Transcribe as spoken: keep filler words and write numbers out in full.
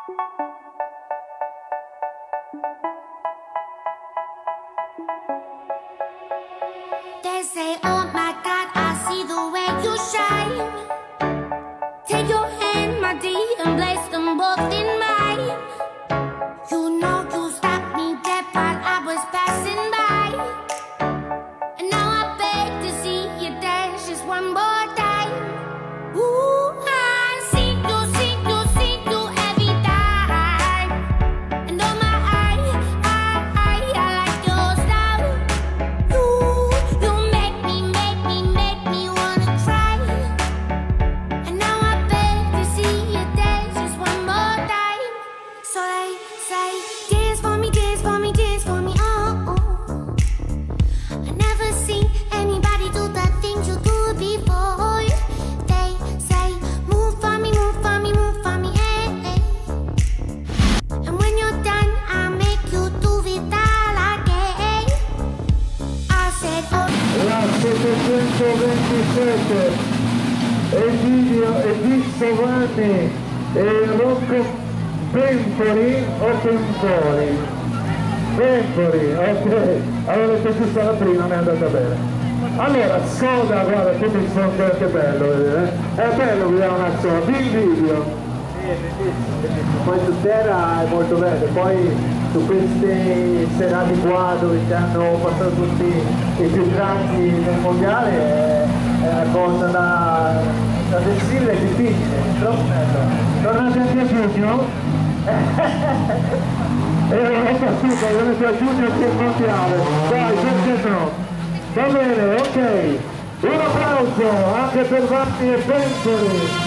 They say, oh my God, I see the way you shine. Take your hand, my dear, and place them both in mine. You know you stopped me dead while I was passing by. And now I beg to see you dance just one more time. Ooh, I see you, see you, see you every time. And oh my, I, I, I, I like your style. You, you make me, make me, make me wanna cry. And now I beg to see you dance just one more time. So they say, dance for me, dance for me, dance for me, oh, oh. I never seen anybody do the things you do before. They say, move for me, move for me, move for me, eh, eh. And when you're done, I'll make you do it all again. I said, oh. La settecentoventisette, Egidio Edisso Vanni e Rocco Pempoli o Pempoli? Pempoli, ok, avete giusto la prima, mi è andata bene. Allora, Soda, guarda, tutto il suono che è bello, vedete? È bello vedere una Soda, di video. Sì, bellissimo, bellissimo. Poi su terra è molto bello, poi su queste serate qua dove ci hanno passato tutti i più grandi del mondiale è, è una cosa da, da sensibile e difficile, troppo bello. Tornate anche a Giugno? E non ho capito, venite a Giugno che è il mondiale. Dai, perché no? Va bene, ok. Un applauso anche per Vanni e Pempoli.